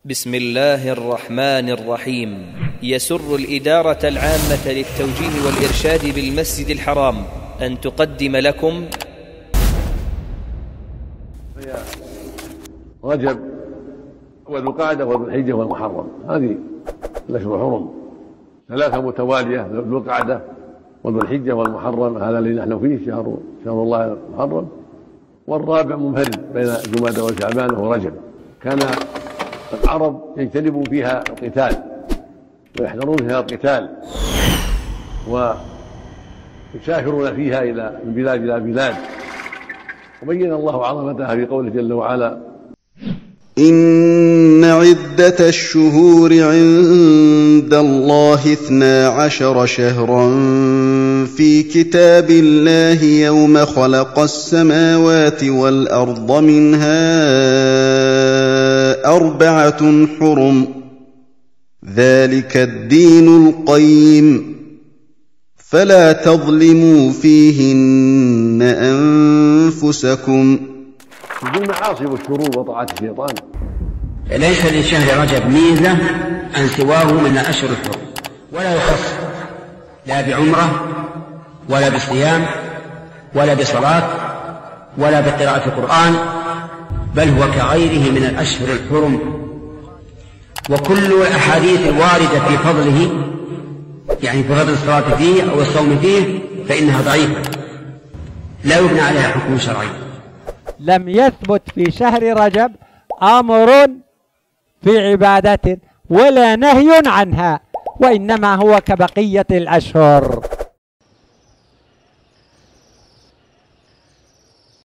بسم الله الرحمن الرحيم. يسر الإدارة العامة للتوجيه والإرشاد بالمسجد الحرام أن تقدم لكم رجب وذو القعدة وذو الحجة والمحرم، هذه الأشهر الحرم ثلاثة متوالية، ذو القعدة وذو الحجة والمحرم، هذا الذي نحن فيه شهر الله المحرم، والرابع منفرد بين جمادى وشعبان وهو رجب. كان العرب يجتنبوا فيها القتال ويحذرون فيها القتال ويسافرون فيها من بلاد إلى بلاد، وبين الله عظمتها في قوله جل وعلا: إن عدة الشهور عند الله 12 شهرا في كتاب الله يوم خلق السماوات والأرض منها 4 حرم ذلك الدين القيم فلا تظلموا فيهن أنفسكم. بالمعاصي والشرور وطاعات الشيطان. ليس لشهر رجب ميزة عن سواه من أشهر الحرم، ولا يخص لا بعمرة ولا بصيام ولا بصلاة ولا بقراءة القرآن، بل هو كغيره من الأشهر الحرم. وكل الأحاديث الواردة في فضله، يعني في فضل الصلاة فيه أو الصوم فيه، فإنها ضعيفة لا يبنى عليها حكم شرعي. لم يثبت في شهر رجب أمر في عبادة ولا نهي عنها، وإنما هو كبقية الأشهر.